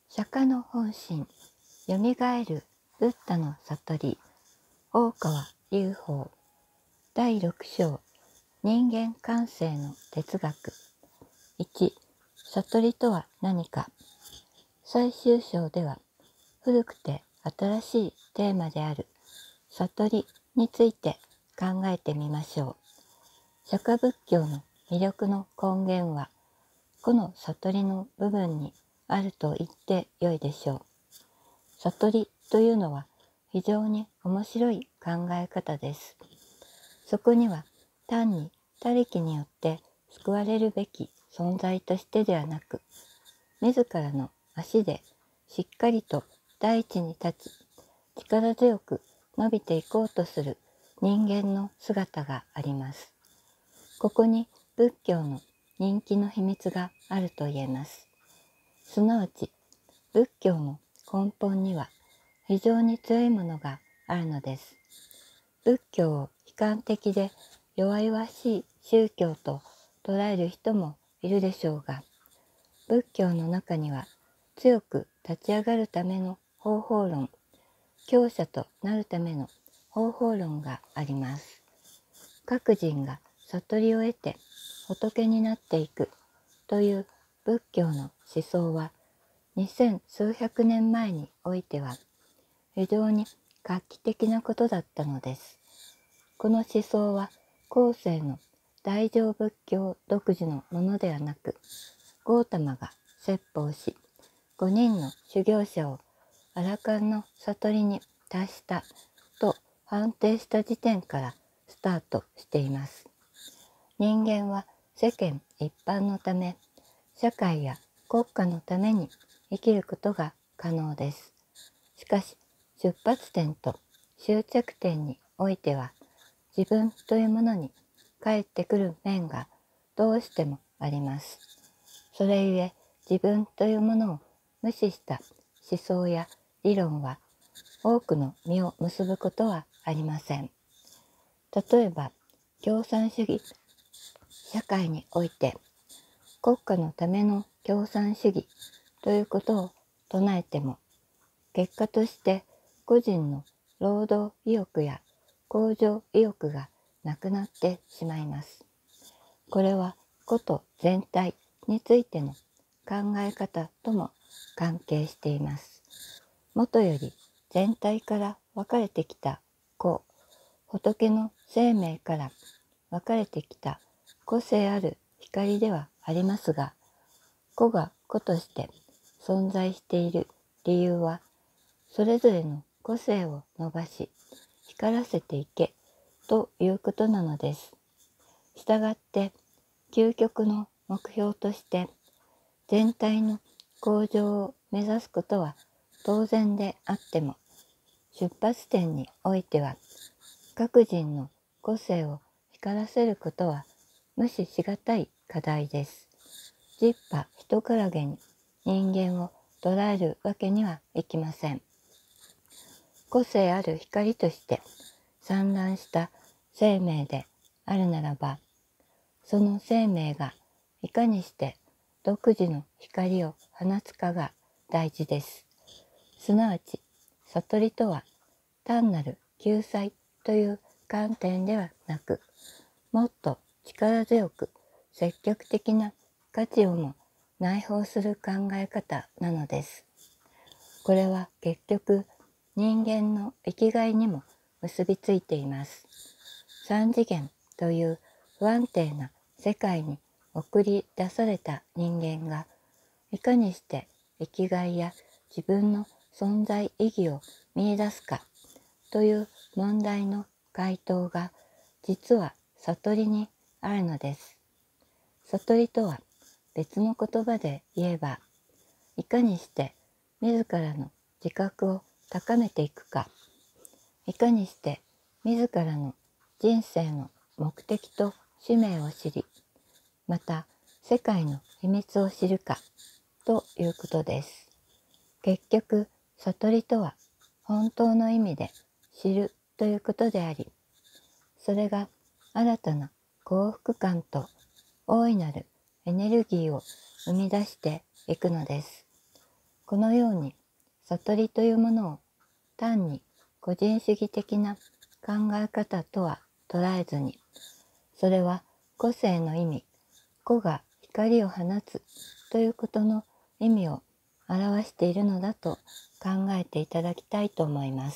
釈迦の本心、よみがえるブッダの悟り、大川隆法、第6章、人間感性の哲学。1、悟りとは何か。最終章では、古くて新しいテーマである悟りについて考えてみましょう。釈迦仏教の魅力の根源は、この悟りの部分にあると言ってよいでしょう。悟りというのは非常に面白い考え方です。そこには単に他力によって救われるべき存在としてではなく、自らの足でしっかりと大地に立ち、力強く伸びていこうとする人間の姿があります。ここに仏教の人気の秘密があると言えます。すなわち、仏教の根本には非常に強いものがあるのです。仏教を悲観的で弱々しい宗教と捉える人もいるでしょうが、仏教の中には強く立ち上がるための方法論、強者となるための方法論があります。各人が悟りを得て仏になっていくという仏教の思想は、2000数百年前においては非常に画期的なことだったのです。この思想は後世の大乗仏教独自のものではなく、ゴータマが説法し、5人の修行者をアラカンの悟りに達したと判定した時点からスタートしています。人間は世間一般のため、社会や国家のために生きることが可能です。しかし、出発点と終着点においては、自分というものに返ってくる面がどうしてもあります。それゆえ、自分というものを無視した思想や理論は多くの実を結ぶことはありません。例えば、共産主義社会において、国家のための共産主義ということを唱えても、結果として個人の労働意欲や向上意欲がなくなってしまいます。これはこと全体についての考え方とも関係しています。もとより全体から分かれてきた個、仏の生命から分かれてきた個性ある光ではありますが、個が個として存在している理由は、それぞれの個性を伸ばし、光らせていけということなのです。したがって、究極の目標として全体の向上を目指すことは当然であっても、出発点においては各人の個性を光らせることは無視しがたい課題です。十羽一からげに人間を捉えるわけにはいきません。個性ある光として散乱した生命であるならば、その生命がいかにして独自の光を放つかが大事です。すなわち、悟りとは単なる救済という観点ではなく、もっと力強く積極的な価値をも内包する考え方なのです。これは結局、人間の生きがいにも結びついています。三次元という不安定な世界に送り出された人間が、いかにして生きがいや自分の存在意義を見出すかという問題の回答が、実は悟りにあるのです。悟りとは別の言葉で言えば、いかにして自らの自覚を高めていくか、いかにして自らの人生の目的と使命を知り、また世界の秘密を知るかということです。結局、悟りとは本当の意味で知るということであり、それが新たな幸福感と大いなるエネルギーを生み出していくのです。 このように悟りというものを単に個人主義的な考え方とは捉えずに、それは個性の意味、個が光を放つということの意味を表しているのだと考えていただきたいと思います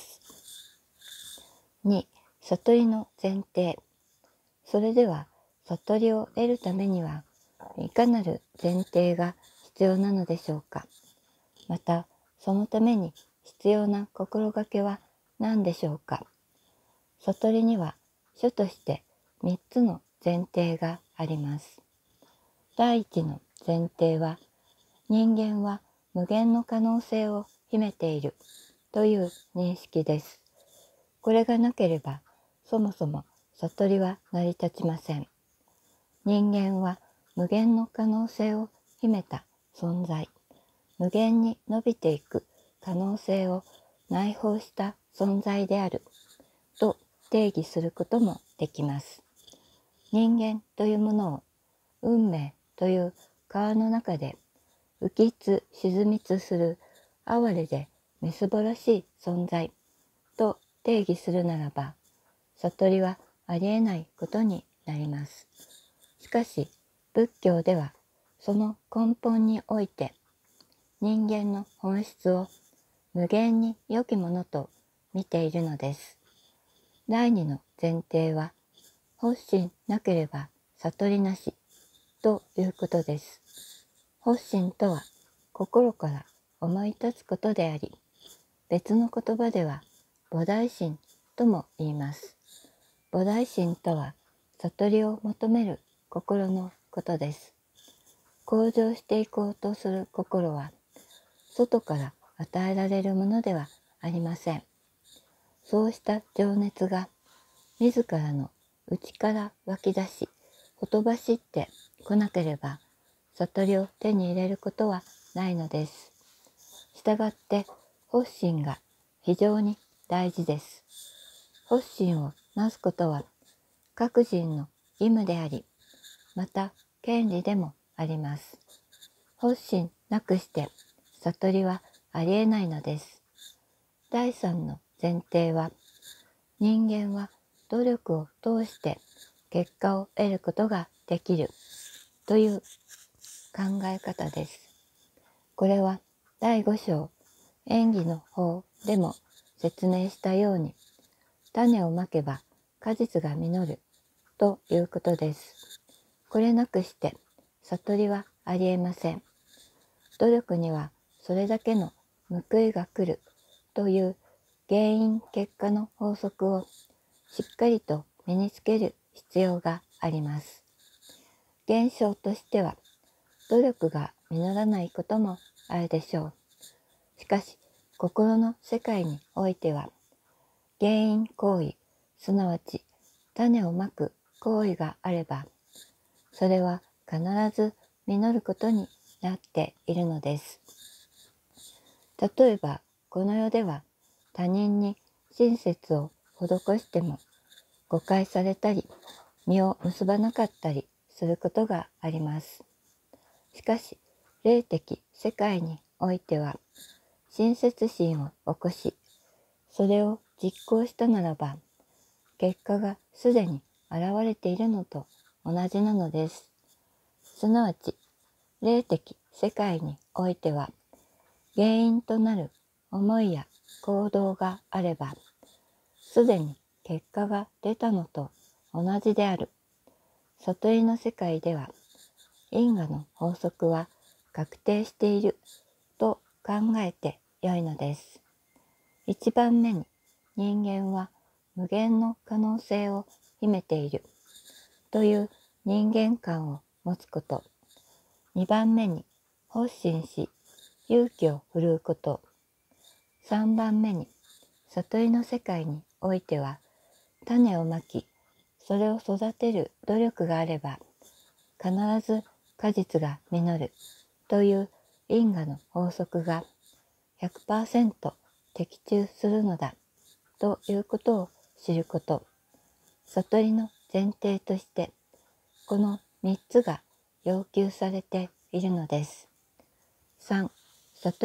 。2、悟りの前提。それでは悟りを得るためにはいかなる前提が必要なのでしょうか。またそのために必要な心がけは何でしょうか。悟りには書として3つの前提があります。第一の前提は、人間は無限の可能性を秘めているという認識です。これがなければそもそも悟りは成り立ちません。人間は無限の可能性を秘めた存在、無限に伸びていく可能性を内包した存在であると定義することもできます。人間というものを運命という川の中で浮きつ沈みつする哀れでみすぼらしい存在と定義するならば、悟りはありえないことになります。しかし仏教ではその根本において人間の本質を無限に良きものと見ているのです。第二の前提は、発心なければ悟りなしということです。発心とは心から思い立つことであり、別の言葉では菩提心とも言います。菩提心とは悟りを求める心のことです。向上していこうとする心は外から与えられるものではありません。そうした情熱が自らの内から湧き出し、ほとばしってこなければ、悟りを手に入れることはないのです。したがって発心が非常に大事です。発心をなすことは各人の義務であり、また権利でもあります。発心なくして悟りはありえないのです。第三の前提は、人間は努力を通して結果を得ることができるという考え方です。これは第5章演技の法でも説明したように、種をまけば果実が実るということです。これなくして悟りはありえません。努力にはそれだけの報いが来るという原因結果の法則をしっかりと身につける必要があります。現象としては努力が実らないこともあるでしょう。しかし心の世界においては、原因行為、すなわち種をまく行為があれば、それは必ず実ることになっているのです。例えばこの世では他人に親切を施しても誤解されたり実を結ばなかったりすることがあります。しかし霊的世界においては、親切心を起こしそれを実行したならば、結果がすでに現れているのと同じなのです。すなわち霊的世界においては、原因となる思いや行動があれば、すでに結果が出たのと同じである。悟りの世界では、因果の法則は確定していると考えてよいのです。一番目に、人間は無限の可能性を秘めているという人間観を持つこと。二番目に、発心し勇気を振るうこと。三番目に、悟りの世界においては、種をまきそれを育てる努力があれば必ず果実が実るという因果の法則が 100% 的中するのだということを知ること。悟りの前提としてこの3つが要求されているのです。3、悟りの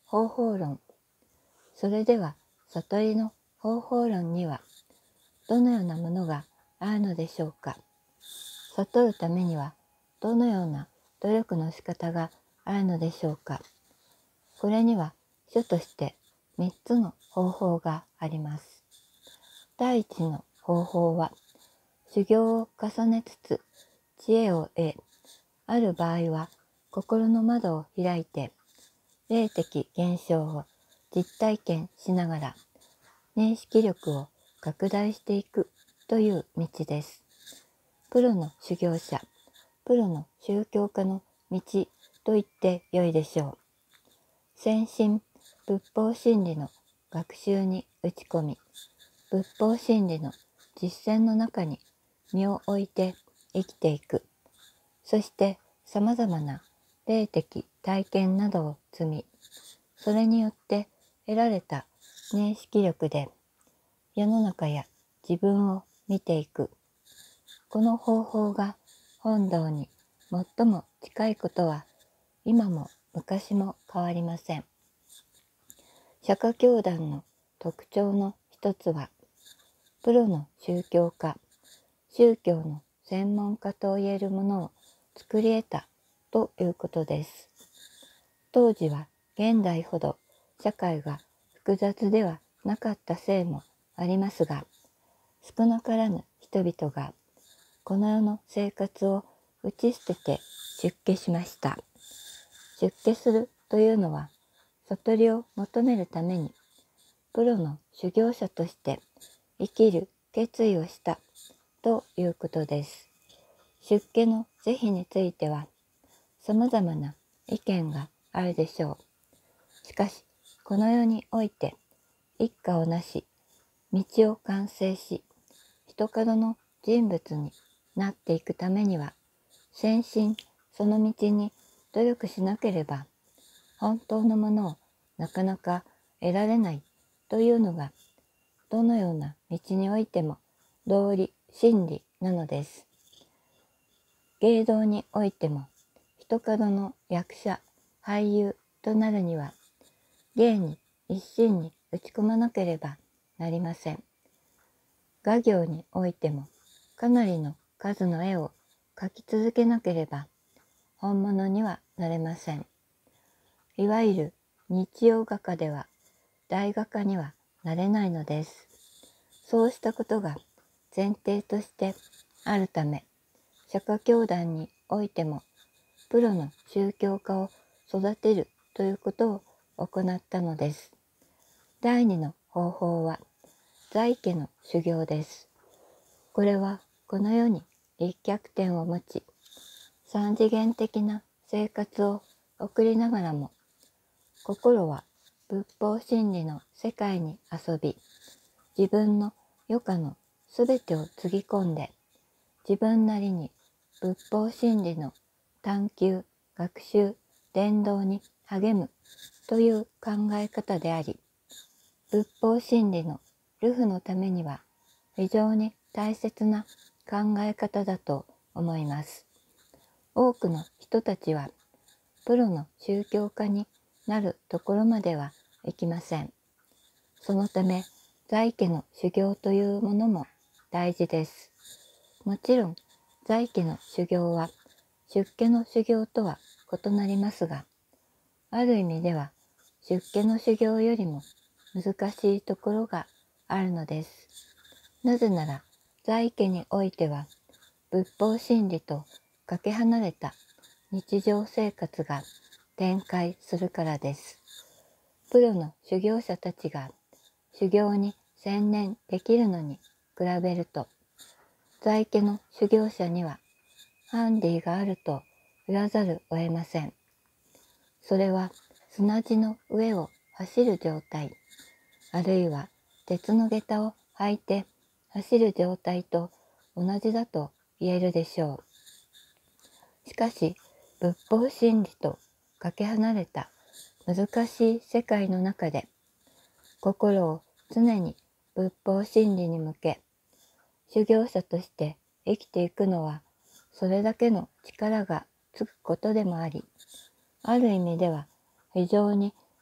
方法論。それでは悟りの方法論にはどのようなものがあるのでしょうか。悟るためにはどのような努力の仕方があるのでしょうか。これには主として3つの方法があります。第一の方法は、修行を重ねつつ知恵を得、ある場合は心の窓を開いて霊的現象を実体験しながら認識力を拡大していくという道です。プロの修行者、プロの宗教家の道と言ってよいでしょう。先進仏法真理の学習に打ち込み、仏法真理の実践の中に身を置いて生きていく。そして様々な霊的体験などを積み、それによって得られた認識力で世の中や自分を見ていく。この方法が本道に最も近いことは今も昔も変わりません。釈迦教団の特徴の一つは、プロの宗教家、宗教の専門家といえるものを作り得たということです。当時は現代ほど社会が複雑ではなかったせいもありますが、少なからぬ人々がこの世の生活を打ち捨てて出家しました。出家するというのは、悟りを求めるためにプロの修行者として生きる決意をしたということです。出家の是非については様々な意見があるでしょう。しかしこの世において一家をなし、道を完成し、一角の人物になっていくためには、先進その道に努力しなければ本当のものをなかなか得られないというのが、どのような道においても道理真理なのです。芸道においても一角の役者俳優となるには芸に一心に打ち込まなければなりません。画業においてもかなりの数の絵を描き続けなければ本物にはなれません。いわゆる日用画家では大画家にはなれないのです。そうしたことが前提としてあるため、釈迦教団においてもプロの宗教家を育てるということを行ったのです。第二の方法は在家の修行です。これはこの世に立脚点を持ち、三次元的な生活を送りながらも、心は仏法真理の世界に遊び、自分の余暇のすべてをつぎ込んで、自分なりに仏法真理の探求、学習、伝道に励むという考え方であり、仏法真理の流布のためには非常に大切な考え方だと思います。多くの人たちはプロの宗教家になるところまではいきません。そのため在家の修行というものも大事です。もちろん在家の修行は出家の修行とは異なりますが、ある意味では出家の修行よりも難しいところがあるのです。なぜなら在家においては仏法真理とかけ離れた日常生活が展開するからです。プロの修行者たちが修行に専念できるのに比べると、在家の修行者にはハンディがあると言わざるを得ません。それは砂地の上を走る状態、あるいは鉄の下駄を履いて走る状態と同じだと言えるでしょう。しかし、仏法真理とかけ離れた難しい世界の中で、心を常に仏法真理に向け、修行者として生きていくのは、それだけの力がつくことでもあり、ある意味では非常に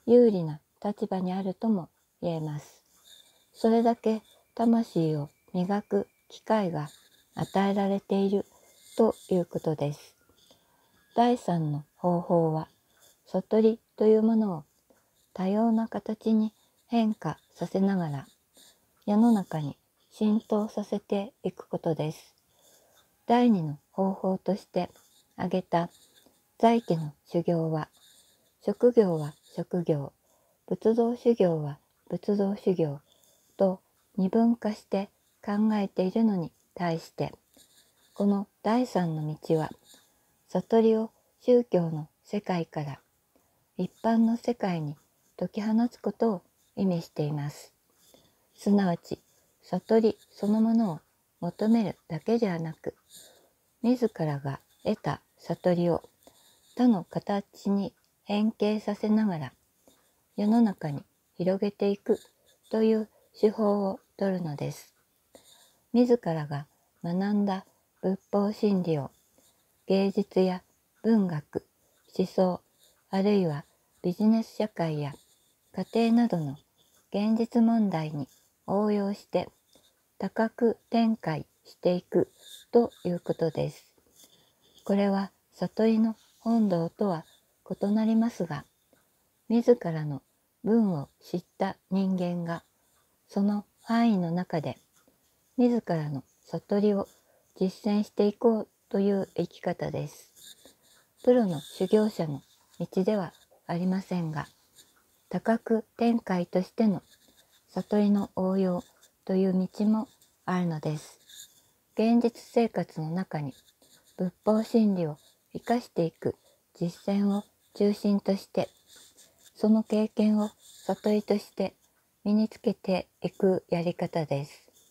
有利な立場にあるとも言えます。それだけ魂を磨く機会が与えられているということです。第三の方法は、悟りというものを多様な形に変化させながら世の中に浸透させていくことです。第二の方法として挙げた在家の修行は、職業は職業、仏道修行は仏道修行と二分化して考えているのに対して、この第三の道は、悟りを宗教の世界から一般の世界に解き放つことを意味しています。すなわち、悟りそのものを求めるだけではなく、自らが得た悟りを他の形に変形させながら世の中に広げていくという手法をとるのです。自らが学んだ仏法真理を芸術や文学、思想、あるいはビジネス社会や家庭などの現実問題に応用して多角展開していくということです。これは悟りの本道とは異なりますが、自らの分を知った人間がその範囲の中で自らの悟りを実践していこうという生き方です。プロの修行者の道ではありませんが、多角展開としての悟りの応用という道もあるのです。現実生活の中に仏法真理を生かしていく実践を中心として、その経験を悟りとして身につけていくやり方です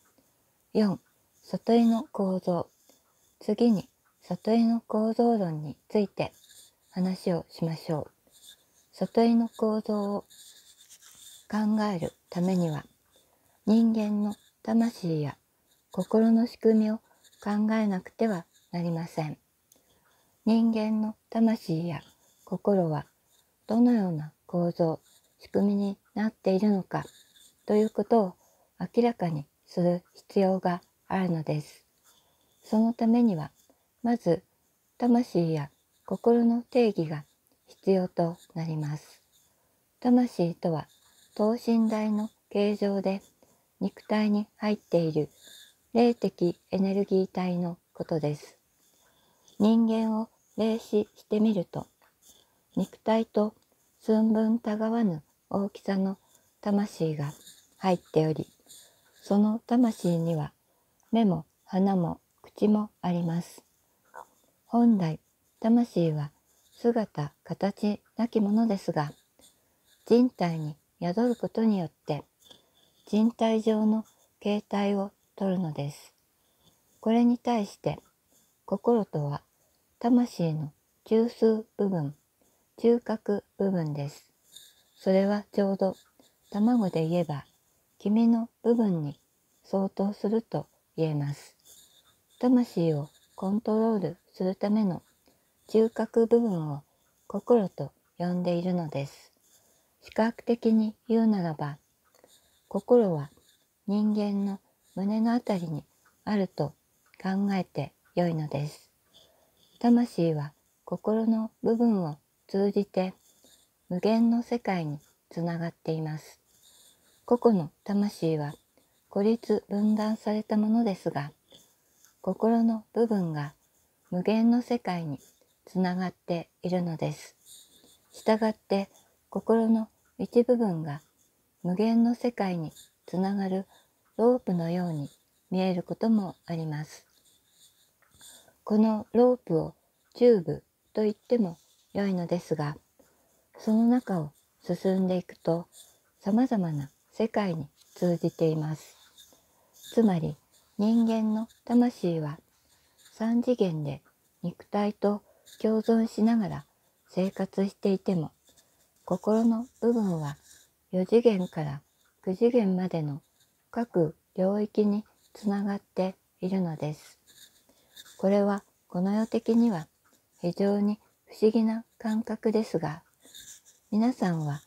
。4. 悟りの構造。次に悟りの構造論について話をしましょう。悟りの構造を考えるためには、人間の魂や心の仕組みを考えなくてはなりません。人間の魂や心はどのような構造、仕組みになっているのかということを明らかにする必要があるのです。そのためには、まず魂や心の定義が必要となります。魂とは等身大の形状で肉体に入っている霊的エネルギー体のことです。人間を霊視してみると、肉体と寸分たがわぬ大きさの魂が入っており、その魂には目も鼻も口もあります。本来、魂は姿形なきものですが、人体に宿ることによって人体上の形態をとるのです。これに対して心とは魂の中枢部分、中核部分です。それはちょうど卵で言えば黄身の部分に相当すると言えます。魂をコントロールするための中核部分を心と呼んでいるのです。視覚的に言うならば、心は人間の胸のあたりにあると考えてよいのです。魂は心の部分を通じて無限の世界につながっています。個々の魂は孤立分断されたものですが、心の部分が無限の世界につながっているのです。したがって心の一部分が無限の世界につながるロープのように見えることもあります。このロープをチューブと言っても良いのですが、その中を進んでいくと様々な世界に通じています。つまり人間の魂は三次元で肉体と共存しながら生活していても、心の部分は4次元から9次元までの各領域につながっているのです。これはこの世的には非常に不思議な感覚ですが、皆さんは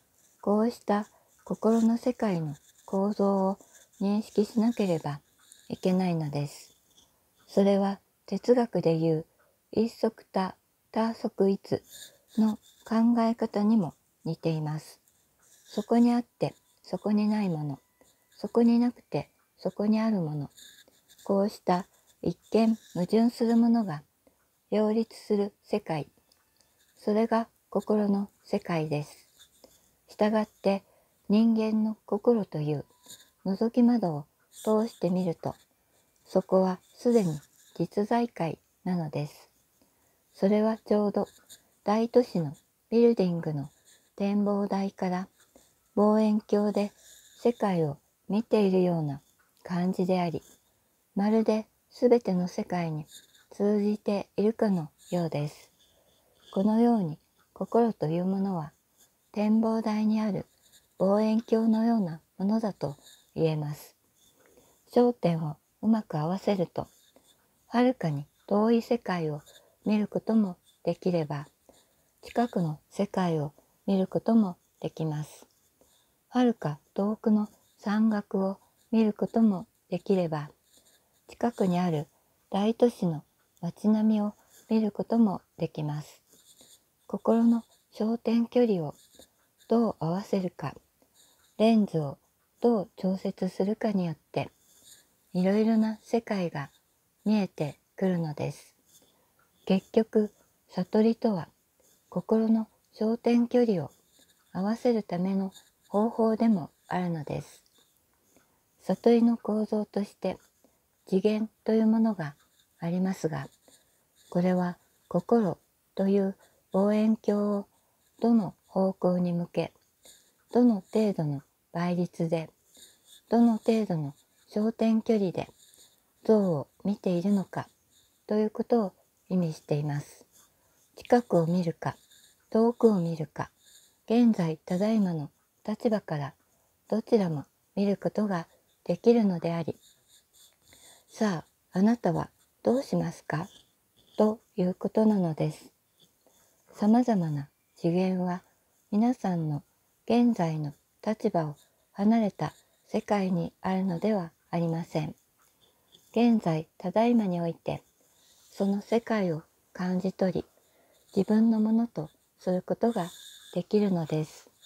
こうした心の世界の構造を認識しなければいけないのです。それは哲学でいう一即多、多即一の考え方にも似ています。そこにあってそこにないもの、そこになくてそこにあるもの、こうした一見矛盾するものが両立する世界、それが心の世界です。したがって人間の心という覗き窓を通してみると、そこはすでに実在界なのです。それはちょうど大都市のビルディングの展望台から望遠鏡で世界を見ているような感じであり、まるですべての世界に通じているかのようです。このように心というものは展望台にある望遠鏡のようなものだと言えます。焦点をうまく合わせると、はるかに遠い世界を見ることもできれば、近くの世界を見ることもできます。はるか遠くの山岳を見ることもできれば、近くにある大都市の街並みを見ることもできます。心の焦点距離をどう合わせるか、レンズをどう調節するかによって、いろいろな世界が見えてくるのです。結局、悟りとは心の焦点距離を合わせるための方法でもあるのです。悟りの構造として次元というものがありますが、これは心という望遠鏡をどの方向に向け、どの程度の倍率で、どの程度の焦点距離で像を見ているのかということを意味しています。近くを見るか、遠くを見るか、現在ただいまの立場からどちらも見ることができるのであり、さあ、あなたはどうしますかということなのです。さまざまな次元は皆さんの現在の立場を離れた世界にあるのではありません。現在ただいまにおいてその世界を感じ取り、自分のものとすることができるのです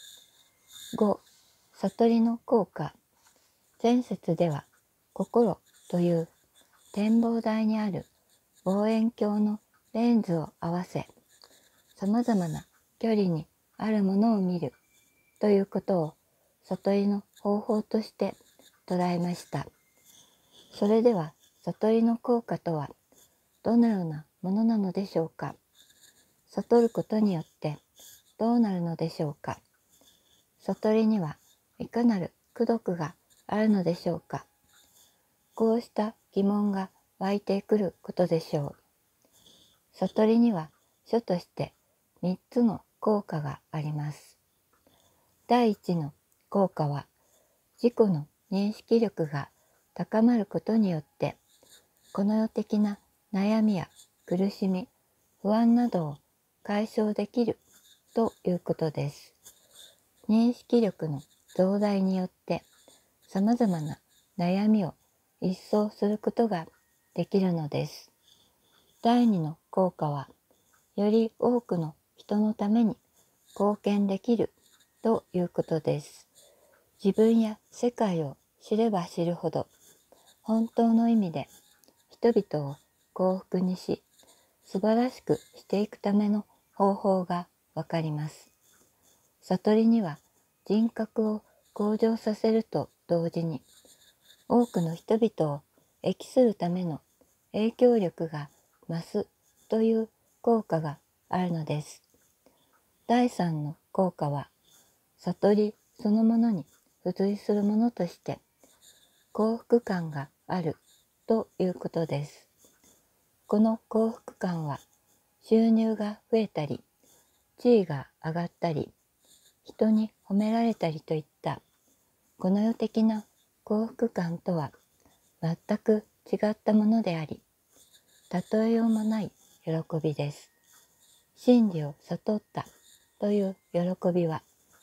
。5、悟りの効果。前節では心という展望台にある望遠鏡のレンズを合わせ、さまざまな距離にあるものを見るということを悟りの方法として捉えました。それでは悟りの効果とはどのようなものなのでしょうか。悟ることによってどうなるのでしょうか。悟りにはいかなる功徳があるのでしょうか。こうした疑問が湧いてくることでしょう。悟りには書として3つの効果があります。第一の効果は、自己の認識力が高まることによって、この世的な悩みや苦しみ、不安などを解消できるということです。認識力の増大によって、さまざまな悩みを一掃することができるのです。第二の効果は、より多くの人のために貢献できるということです。自分や世界を知れば知るほど、本当の意味で人々を幸福にし、素晴らしくしていくための方法がわかります。悟りには人格を向上させると同時に、多くの人々を益するための影響力が増すという効果があるのです。第三の効果は、悟りそのものに付随するものとして幸福感があるということです。この幸福感は収入が増えたり、地位が上がったり、人に褒められたりといったこの世的な幸福感とは全く違ったものであり、例えようもない喜びです。真理を悟ったという喜びは、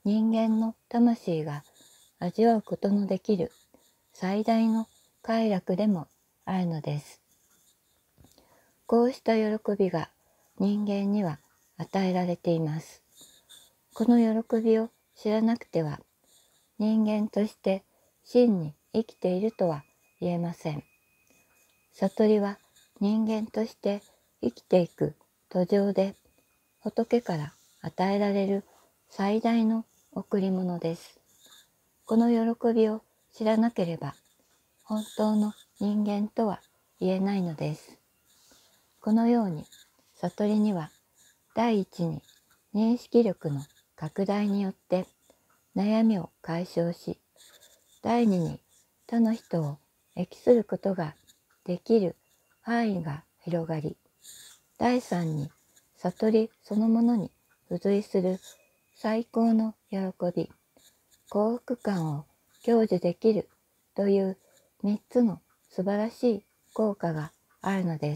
人間の魂が味わうことのできる最大の快楽でもあるのです。こうした喜びが人間には与えられています。この喜びを知らなくては、人間として真に生きているとは言えません。悟りは人間として生きていく途上で、仏から与えられる最大の贈り物です。この喜びを知らなければ、本当の人間とは言えないのです。このように、悟りには、第一に認識力の拡大によって悩みを解消し、第二に他の人を益することができる範囲が広がり、第三に悟りそのものに付随する最高の喜び、幸福感を享受できるという三つの素晴らしい効果があるのです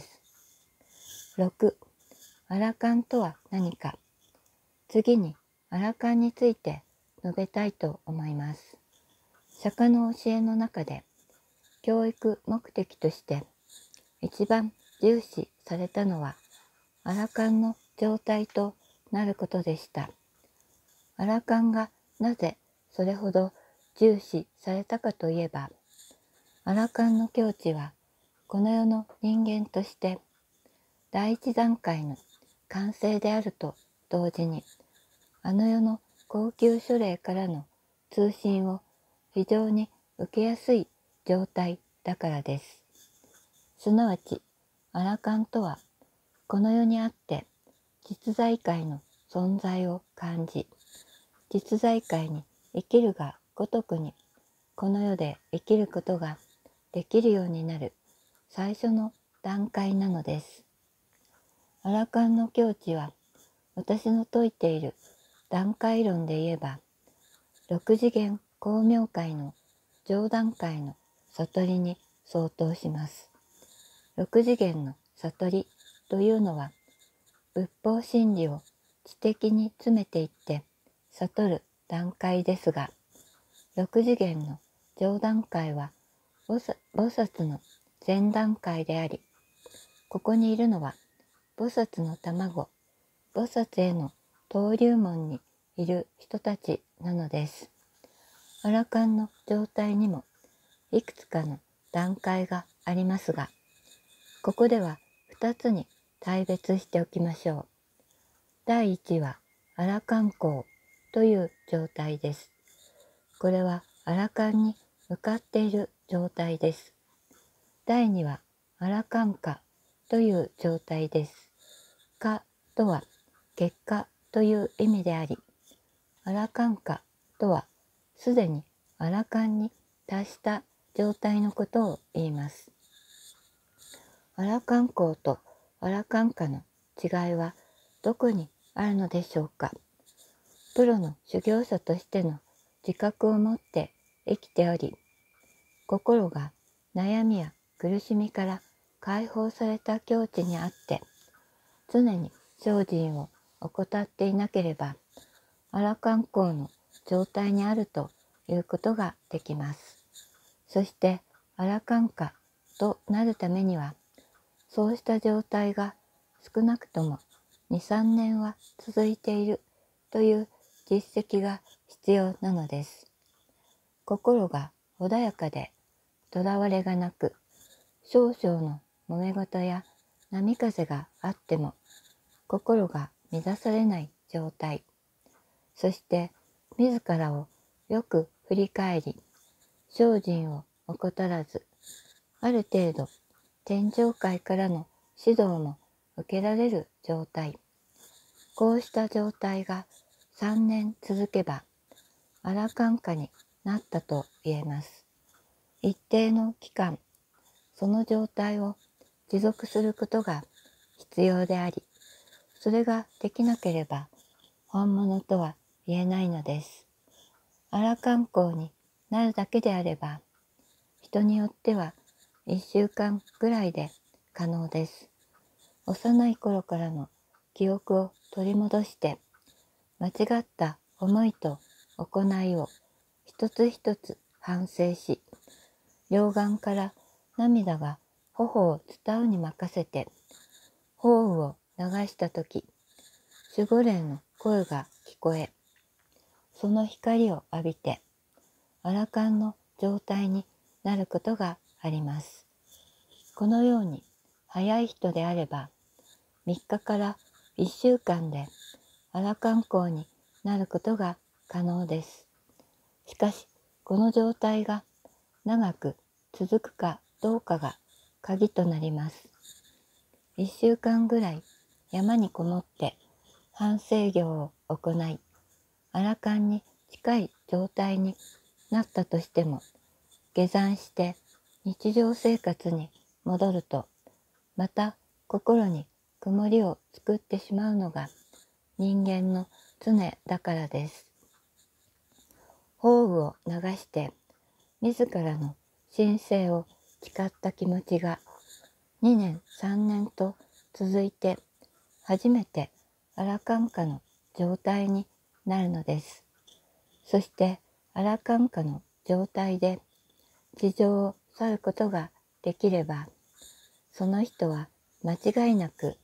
。6. アラカンとは何か。次にアラカンについて述べたいと思います。釈迦の教えの中で教育目的として一番重視されたのはアラカンの状態となることでした。アラカンがなぜそれほど重視されたかといえば、アラカンの境地はこの世の人間として第一段階の完成であると同時に、あの世の高級書類からの通信を非常に受けやすい状態だからです。すなわち、アラカンとは、この世にあって実在界の存在を感じ、実在界に生きるがごとくに、この世で生きることができるようになる最初の段階なのです。アラカンの境地は、私の説いている段階論で言えば、六次元光明界の上段階の悟りに相当します。六次元の悟りというのは、仏法真理を知的に詰めていって悟る段階ですが、六次元の上段階は菩薩の前段階であり、ここにいるのは菩薩の卵、菩薩への登竜門にいる人たちなのです。アラカンの状態にもいくつかの段階がありますが、ここでは2つに大別しておきましょう。第1はアラカン光という状態です。これはアラカンに向かっている状態です。第2はアラカン化という状態です。化とは結果という意味であり、アラカン化とはすでにアラカンに達した状態のことを言います。アラカン光とアラカン化の違いはどこにあるのでしょうか。プロの修行者としての自覚を持って生きており、心が悩みや苦しみから解放された境地にあって、常に精進を怠っていなければ、アラカン光の状態にあるということができます。そして、アラカン化となるためには、そうした状態が少なくとも2、3年は続いているという実績が必要なのです。心が穏やかで、とらわれがなく、少々の揉め事や波風があっても、心が乱されない状態。そして、自らをよく振り返り、精進を怠らず、ある程度、天上界からの指導も受けられる状態。こうした状態が3年続けば、アラカン化になったと言えます。一定の期間、その状態を持続することが必要であり、それができなければ本物とは言えないのです。アラカン光になるだけであれば、人によっては1週間ぐらいで可能です。幼い頃からの記憶を取り戻して、間違った思いと行いを一つ一つ反省し、両眼から涙が頬を伝うに任せて、頬を流したとき、守護霊の声が聞こえ、その光を浴びて、アラカンの状態になることがあります。このように早い人であれば、3日から1週間でアラカン光になることが可能です。しかし、この状態が長く続くかどうかが鍵となります。1週間ぐらい山にこもって反省業を行い、アラカンに近い状態になったとしても、下山して日常生活に戻ると、また心に曇りを作ってしまうのが人間の常だからです。頬を流して自らの神聖を誓った気持ちが2年3年と続いて初めてアラカンカの状態になるのです。そしてアラカンカの状態で地上を去ることができれば、その人は間違いなく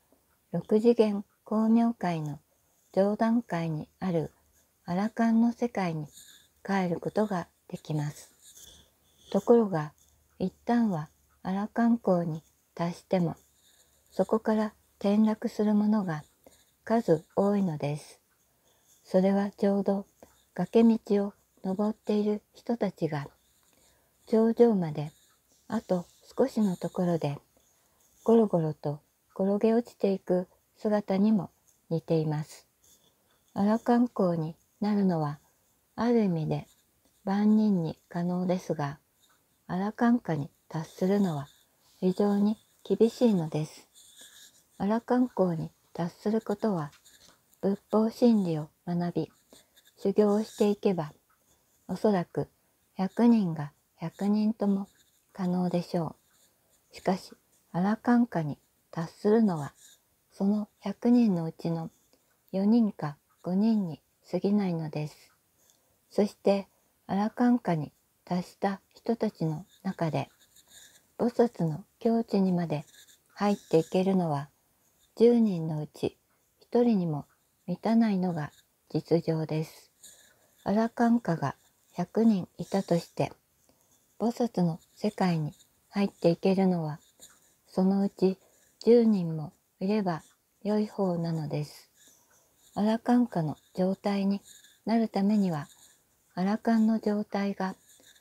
6次元光明界の上段階にあるアラカンの世界に帰ることができます。ところが、一旦はアラカン光に達しても、そこから転落するものが数多いのです。それはちょうど崖道を登っている人たちが頂上まであと少しのところでゴロゴロと転げ落ちていく姿にも似ています。アラカン光になるのはある意味で万人に可能ですが、アラカンカに達するのは非常に厳しいのです。アラカン光に達することは仏法真理を学び、修行をしていけば、おそらく100人が100人とも可能でしょう。しかし、アラカンカに達するのは、その100人のうちの4人か5人に過ぎないのです。そして、アラカンカに達した人たちの中で、菩薩の境地にまで入っていけるのは、10人のうち1人にも満たないのが実情です。アラカンカが100人いたとして、菩薩の世界に入っていけるのは、そのうち10人もいれば良い方なのです。アラカンカの状態になるためには、アラカンの状態が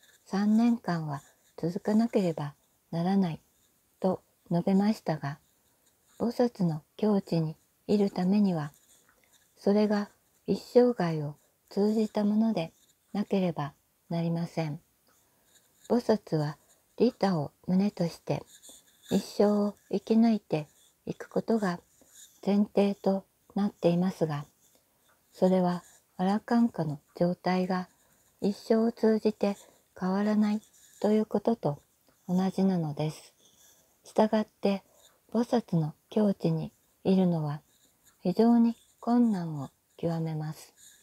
3年間は続かなければならないと述べましたが、菩薩の境地にいるためには、それが一生涯を通じたものでなければなりません。菩薩は利他を旨として一生を生き抜いていくことが前提となっていますが、それはアラカンカの状態が一生を通じて変わらないということと同じなのです。したがって菩薩の境地にいるのは非常に困難を極めます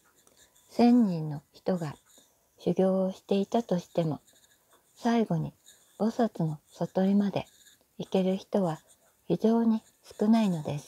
。1000人の人が修行をしていたとしても、最後に菩薩の悟りまで行ける人は非常に少ないのです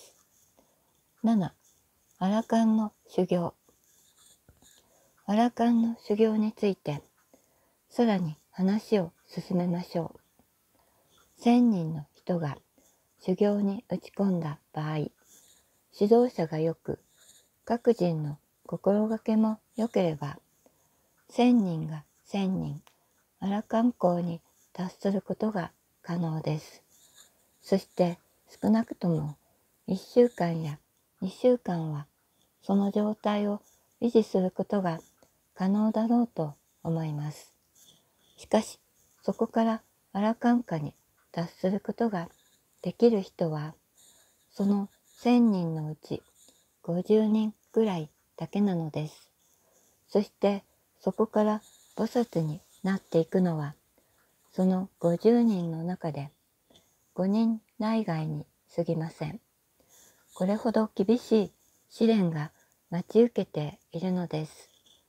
。7、アラカンの修行。アラカンの修行について、さらに話を進めましょう。1000人の人が修行に打ち込んだ場合、指導者がよく、各人の心がけも良ければ、1000人が1000人、アラカン光に達することが可能です。そして少なくとも1週間や2週間はその状態を維持することが可能だろうと思います。しかし、そこからアラカンカに達することができる人は、その1000人のうち50人ぐらいだけなのです。そしてそこから菩薩になっていくのは、その50人の中で5人内外に過ぎません。これほど厳しい試練が待ち受けているのです。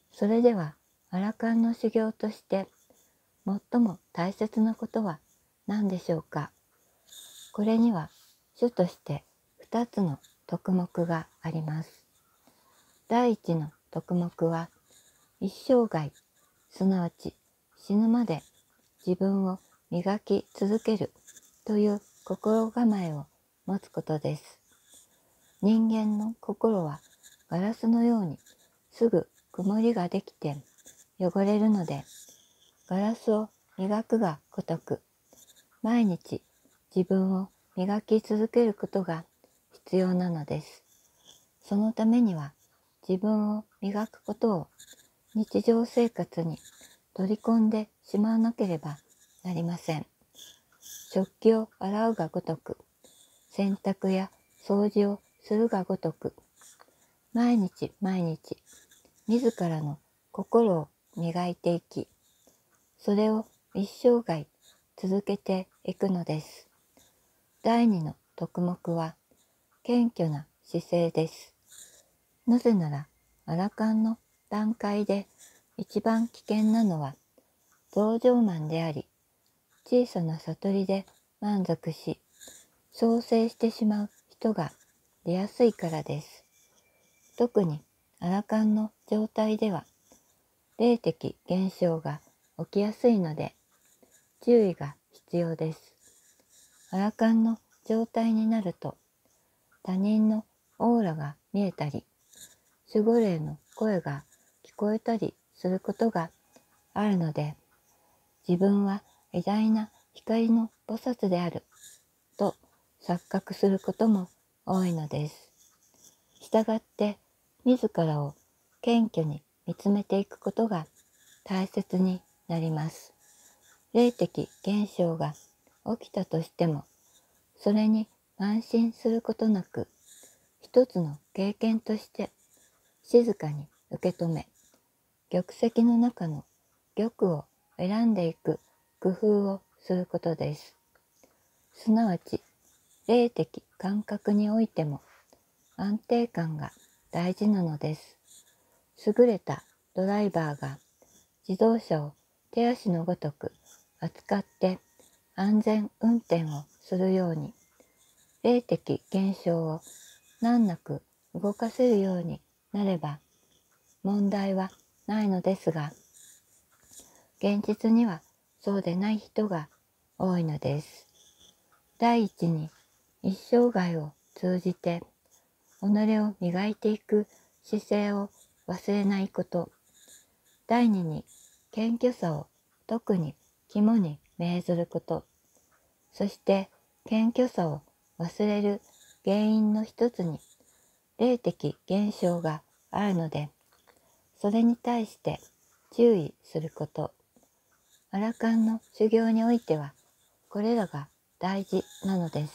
それではアラカンの修行として最も大切なことは何でしょうか。これには主として2つの徳目があります。第一の徳目は一生涯、すなわち死ぬまで自分を磨き続けるという心構えを持つことです。人間の心はガラスのようにすぐ曇りができて汚れるので、ガラスを磨くがごとく、毎日自分を磨き続けることが必要なのです。そのためには自分を磨くことを日常生活に取り込んでしまわなければなりません。食器を洗うがごとく、洗濯や掃除をするがごとく、毎日毎日自らの心を磨いていき、それを一生涯続けていくのです。第二の徳目は謙虚な姿勢です。なぜならアラカンの段階で一番危険なのは増上慢であり、小さな悟りで満足し、創生してしまう人が出やすいからです。特にアラカンの状態では、霊的現象が起きやすいので、注意が必要です。アラカンの状態になると、他人のオーラが見えたり、守護霊の声が聞こえたりすることがあるので、自分は偉大な光の菩薩であると錯覚することも多いのです。したがって自らを謙虚に見つめていくことが大切になります。霊的現象が起きたとしても、それに慢心することなく、一つの経験として静かに受け止め、玉石の中の玉を選んでいく工夫をすることです。すなわち、霊的感覚においても安定感が大事なのです。優れたドライバーが自動車を手足のごとく扱って安全運転をするように、霊的現象を難なく動かせるようになれば問題はないのですが、現実にはそうでない人が多いのです。第一に、一生涯を通じて己を磨いていく姿勢を忘れないこと。第二に、謙虚さを特に肝に銘ずること。そして謙虚さを忘れる原因の一つに霊的現象があるので、それに対して注意すること。アラカンの修行においてはこれらが大事なのです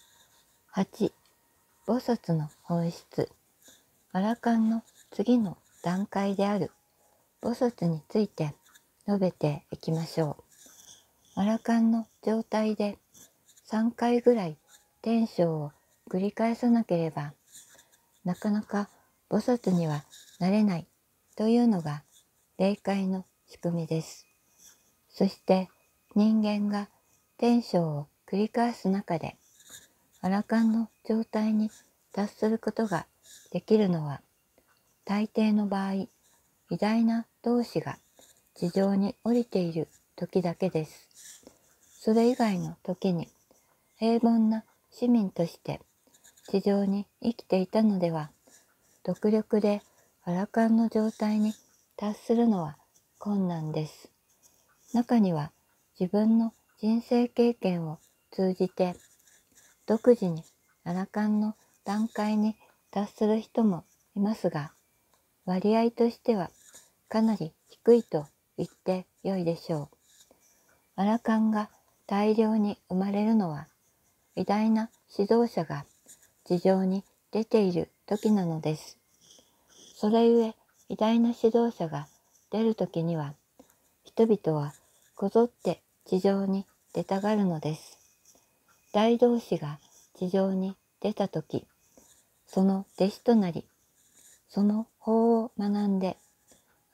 。8、菩薩の本質。アラカンの次の段階である菩薩について述べていきましょう。アラカンの状態で3回ぐらい転生を繰り返さなければ、なかなか菩薩にはなれないというのが霊界の仕組みです。そして人間が転生を繰り返す中で、アラカンの状態に達することができるのは、大抵の場合、偉大な同志が地上に降りている時だけです。それ以外の時に、平凡な市民として地上に生きていたのでは、独力でアラカンの状態に達するのは困難です。中には自分の人生経験を通じて独自にアラカンの段階に達する人もいますが、割合としてはかなり低いと言ってよいでしょう。アラカンが大量に生まれるのは、偉大な指導者が地上に出ている時なのです。それゆえ、偉大な指導者が出る時には、人々はこぞって地上に出たがるのです。大同士が地上に出た時、その弟子となり、その法を学んで、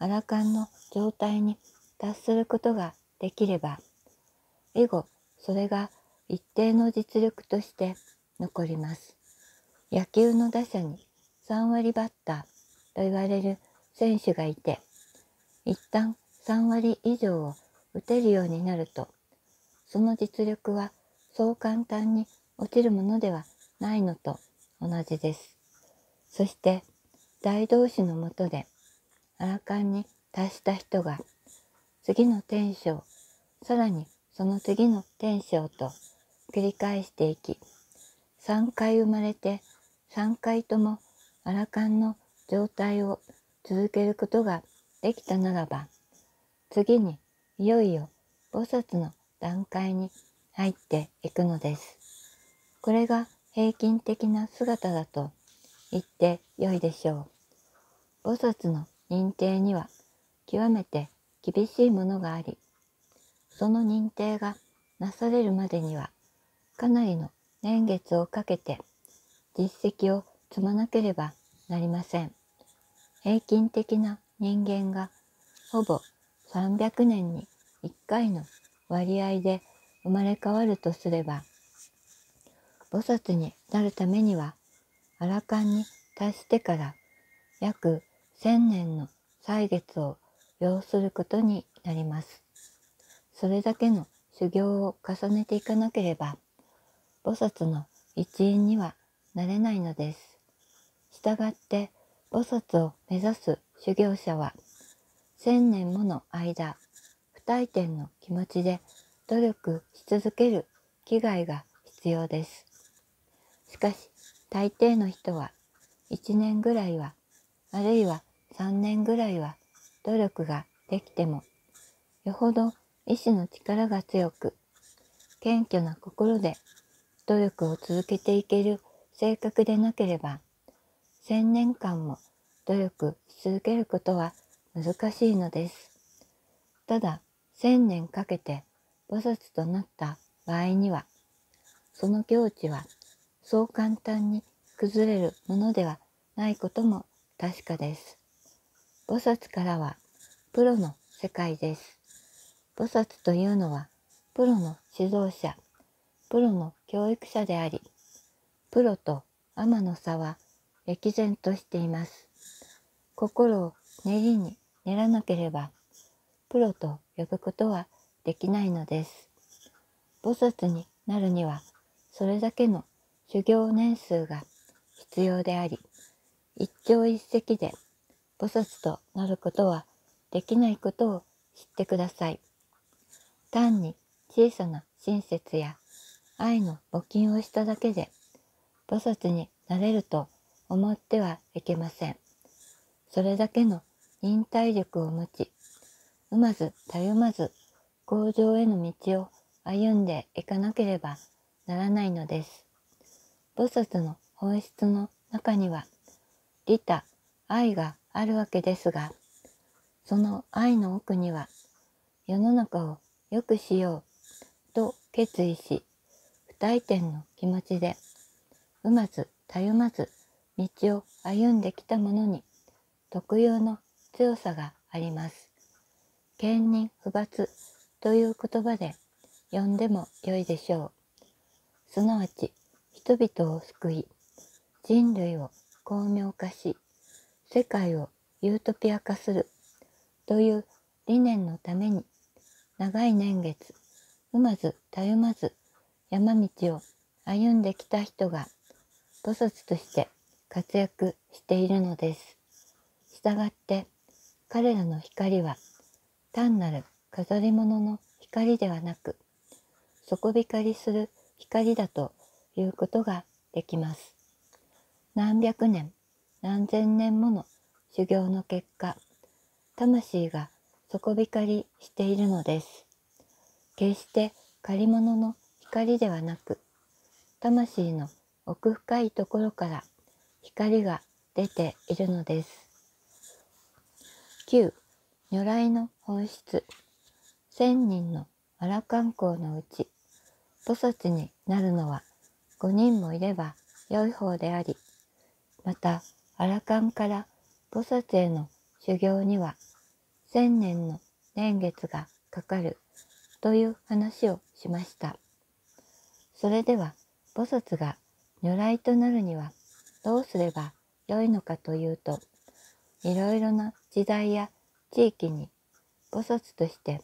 アラカンの状態に達することができれば、以後それが一定の実力として残ります。野球の打者に3割バッターと言われる選手がいて、一旦3割以上を打てるようになると、その実力はそう簡単に落ちるものではないのと同じです。そして大同士のもとでアラカンに達した人が次の天章、さらにその次の天章と繰り返していき、3回生まれて3回ともアラカンの状態を続けることができたならば、次にいよいよ菩薩の段階に入っていくのです。これが平均的な姿だと言ってよいでしょう。菩薩の認定には極めて厳しいものがあり、その認定がなされるまでにはかなりの年月をかけて実績を積まなければなりません。平均的な人間がほぼ300年に1回の割合で生まれ変わるとすれば、菩薩になるためにはアラカンに達してから約1000年の歳月を要することになります。それだけの修行を重ねていかなければ、菩薩の一員にはなれないのです。したがって、菩薩を目指す修行者は、1000年もの間、不退転の気持ちで努力し続ける気概が必要です。しかし、大抵の人は、1年ぐらいは、あるいは3年ぐらいは努力ができても、よほど意志の力が強く、謙虚な心で努力を続けていける性格でなければ、1000年間も努力し続けることは難しいのです。ただ、1000年かけて菩薩となった場合には、その境地はそう簡単に崩れるものではないことも確かです。菩薩からはプロの世界です。菩薩というのはプロの指導者、プロの教育者であり、プロとアマの差は歴然としています。心を練りに練らなければ、プロと呼ぶことはできないのです。菩薩になるには、それだけの修行年数が必要であり、一朝一夕で菩薩となることはできないことを知ってください。単に小さな親切や愛の募金をしただけで菩薩になれると思ってはいけません。それだけの忍耐力を持ち、産まずたゆまず向上への道を歩んでいかなければならないのです。菩薩の本質の中には利他、愛があるわけですが、その愛の奥には世の中を良くしようと決意し、不退転の気持ちで産まずたゆまず道を歩んできた者に特有の強さがあります。堅忍不罰という言葉で呼んでもよいでしょう。すなわち人々を救い、人類を巧妙化し、世界をユートピア化するという理念のために長い年月、産まずたゆまず山道を歩んできた人が菩薩として活躍しているのです。したがって彼らの光は単なる飾り物の光ではなく、底光りする光だということができます。何百年、何千年もの修行の結果、魂が底光りしているのです。決して借り物の光ではなく、魂の奥深いところから光が出ているのです。9. 如来の本質。1000人のアラカン校のうち、菩薩になるのは5人もいれば良い方であり、またアラカンから菩薩への修行には 1000年の年月がかかるという話をしました。それでは菩薩が如来となるにはどうすればよいのかというと、いろいろな時代や地域に菩薩として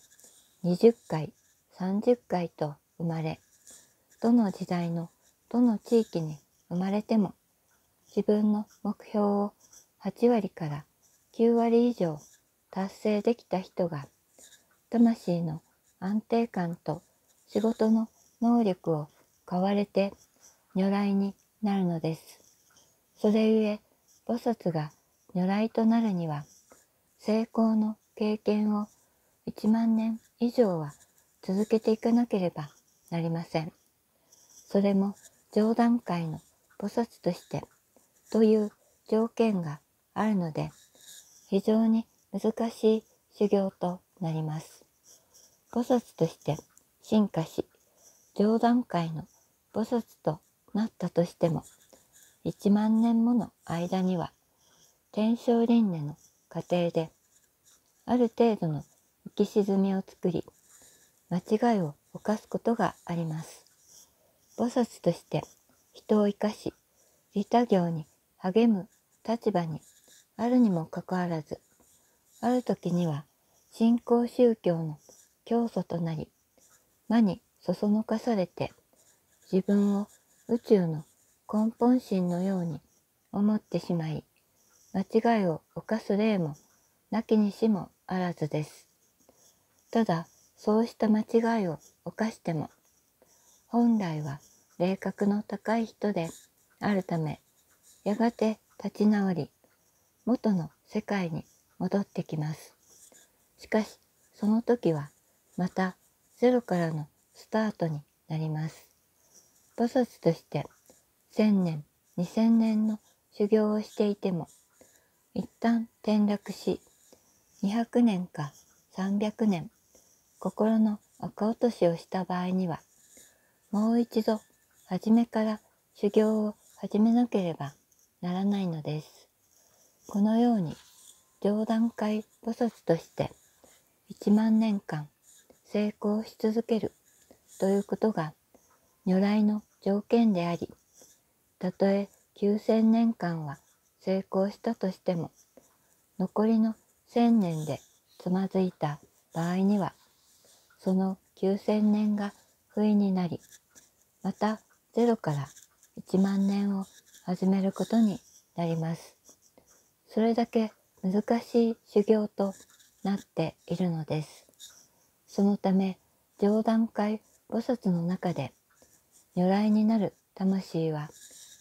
20回、30回と生まれ、どの時代のどの地域に生まれても自分の目標を8割から9割以上達成できた人が、魂の安定感と仕事の能力を買われて如来になるのです。それゆえ、菩薩が如来となるには、成功の経験を1万年以上は続けていかなければなりません。それも上段階の菩薩としてという条件があるので、非常に難しい修行となります。菩薩として進化し、上段階の菩薩となったとしても、1万年もの間には、天正輪廻の過程で、ある程度の浮き沈みを作り、間違いを犯すことがあります。菩薩として人を生かし、利他行に励む立場にあるにもかかわらず、ある時には新興宗教の教祖となり、魔にそそのかされて、自分を宇宙の根本心のように思ってしまい、間違いを犯す例もなきにしもあらずです。ただ、そうした間違いを犯しても、本来は霊格の高い人であるため、やがて立ち直り、元の世界に戻ってきます。しかし、その時はまたゼロからのスタートになります。菩薩として1000年、2000年の修行をしていても、一旦転落し、200年か300年、心の赤落としをした場合には、もう一度初めから修行を始めなければならないのです。このように上段階菩薩として1万年間成功し続けるということが如来の条件であり、たとえ9000年間は成功したとしても、残りの1000年でつまずいた場合には、その9000年が不意になり、またゼロから1万年を始めることになります。それだけ難しい修行となっているのです。そのため、上段階菩薩の中で如来になる魂は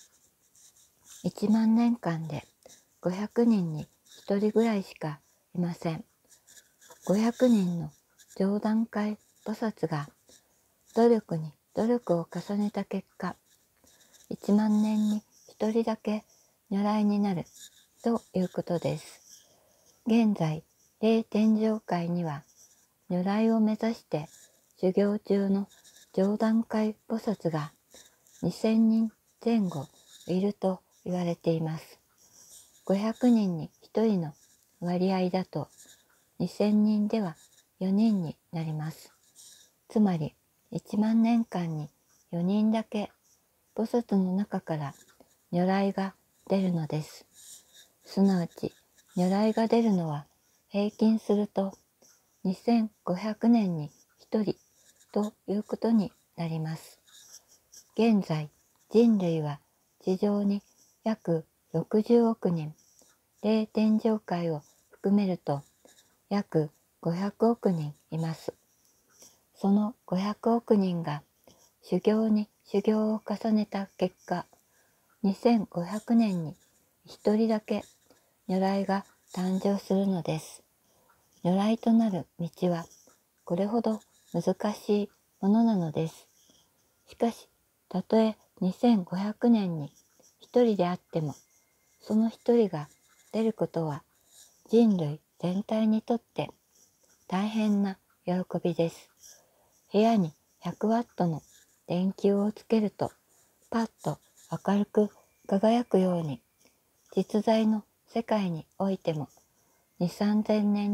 1万年間で500人に1人ぐらいしかいません。500人の上段階菩薩が努力に努力を重ねた結果、1万年に1人だけ如来になるということです。現在、霊天上界には如来を目指して修行中の上段階菩薩が2000人前後いると言われています。500人に1人の割合だと2000人では4人になります。つまり1万年間に4人だけ菩薩の中から如来が出るのです。すなわち如来が出るのは平均すると2500年に1人ということになります。現在人類は地上に約60億人、霊天上界を含めると約500億人います。その500億人が修行に修行を重ねた結果、2500年に1人だけ如来が誕生するのです。如来となる道はこれほど難しいものなのです。しかし、たとえ2500年に1人であっても、その1人が出ることは人類全体にとって大変な喜びです。部屋に100ワットの電球をつけるとパッと明るく輝くように、実在の世界においても2、3000年に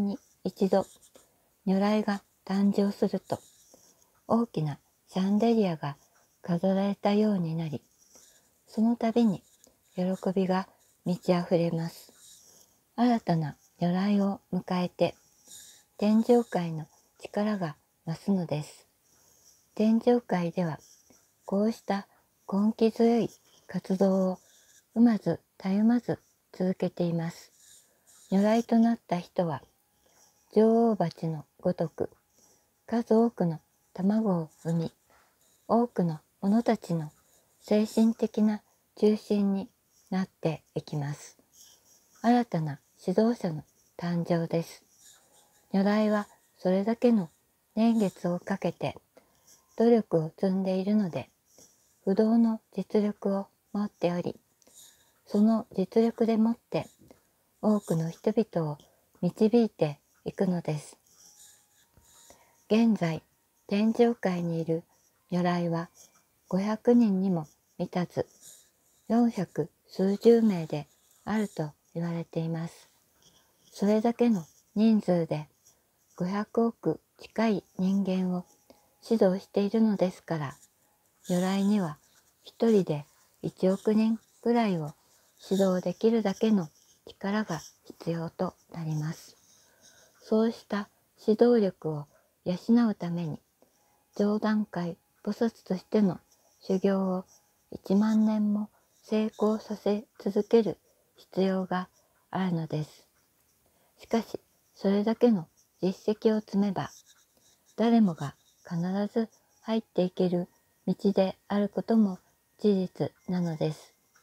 一度如来が誕生すると、大きなシャンデリアが飾られたようになり、その度に喜びが満ち溢れます。新たな如来を迎えて、天上界の力が増すのです。天上界では、こうした根気強い活動を産まずたゆまず続けています。如来となった人は、女王蜂のごとく、数多くの卵を産み、多くの者たちの精神的な中心になっていきます。新たな指導者の誕生です。如来はそれだけの年月をかけて努力を積んでいるので、不動の実力を持っており、その実力でもって多くの人々を導いていくのです。現在、天上界にいる如来は500人にも満たず、400数十名であると言われています。それだけの人数で500億近い人間を指導しているのですから、如来には一人で1億人ぐらいを指導できるだけの力が必要となります。そうした指導力を養うために、上段階菩薩としての修行を1万年も成功させ続ける必要があるのです。しかし、それだけの実績を積めば、誰もが必ず入っていける道であることも事実なのです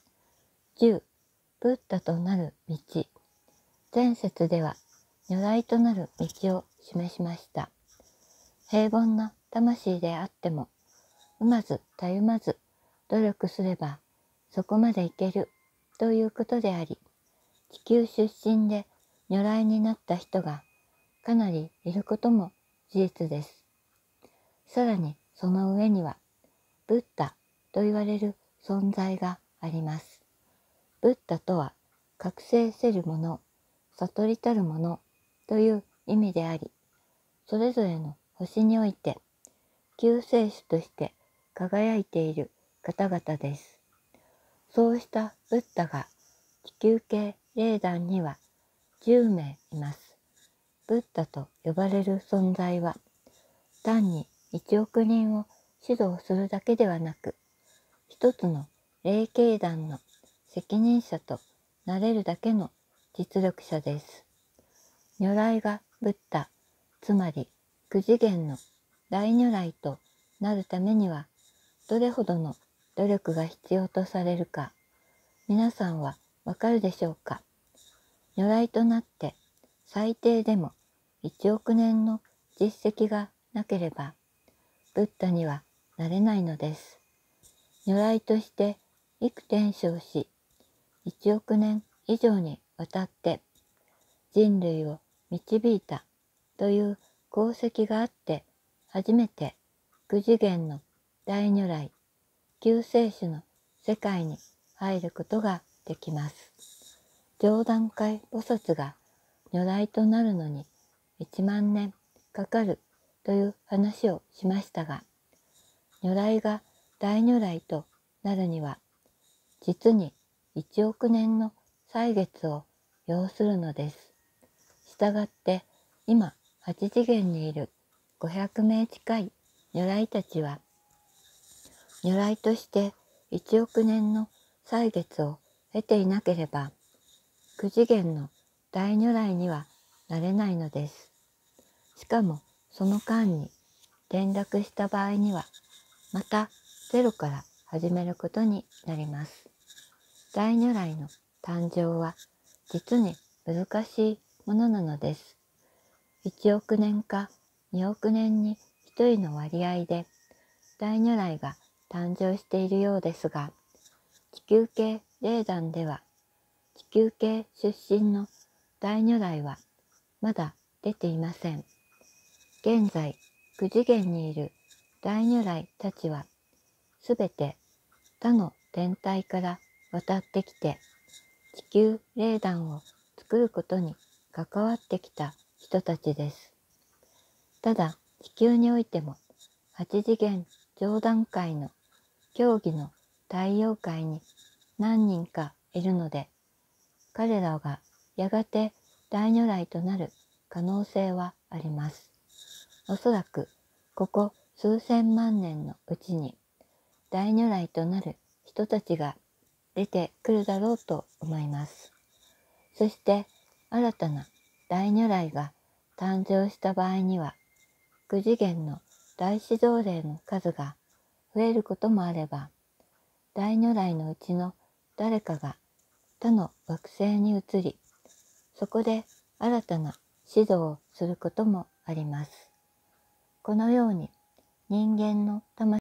。10、ブッダとなる道。前節では如来となる道を示しました。平凡な魂であっても、産まずたゆまず努力すればそこまでいけるということであり、地球出身で如来になった人がかなりいることも事実です。さらにその上には、ブッダと言われる存在があります。ブッダとは、覚醒せるもの、悟りたるものという意味であり、それぞれの星において救世主として輝いている方々です。そうしたブッダが地球系霊団には10名います。ブッダと呼ばれる存在は、単に1億人を指導するだけではなく、一つの霊系団の責任者となれるだけの実力者です。如来がブッダ、つまり9次元の大如来となるためには、どれほどの努力が必要とされるか、皆さんはわかるでしょうか。如来となって最低でも1億年の実績がなければ、ブッダにはなれないのです。如来として幾転生し、1億年以上にわたって人類を導いたという功績があって、初めて9次元の大如来、救世主の世界に入ることができます。上段階菩薩が如来となるのに1万年かかるという話をしましたが、如来が大如来となるには、実に1億年の歳月を要するのです。したがって、今8次元にいる500名近い如来たちは、如来として1億年の歳月を経ていなければ、9次元の大如来にはなれないのです。しかもその間に転落した場合には、またゼロから始めることになります。大如来の誕生は実に難しいものなのです。1億年か2億年に1人の割合で大如来が誕生しているようですが、地球系霊団では地球系出身の大如来はまだ出ていません。現在9次元にいる大如来たちはすべて他の天体から渡ってきて地球霊団を作ることに関わってきた人たちです。ただ地球においても8次元上段階の競技の太陽界に何人かいるので、彼らがやがて大如来となる可能性はあります。おそらくここ数千万年のうちに大如来となる人たちが出てくるだろうと思います。そして新たな大如来が誕生した場合には、9次元の大指導霊の数が増えることもあれば、大如来のうちの誰かが他の惑星に移り、そこで新たな指導をすることもあります。このように人間の魂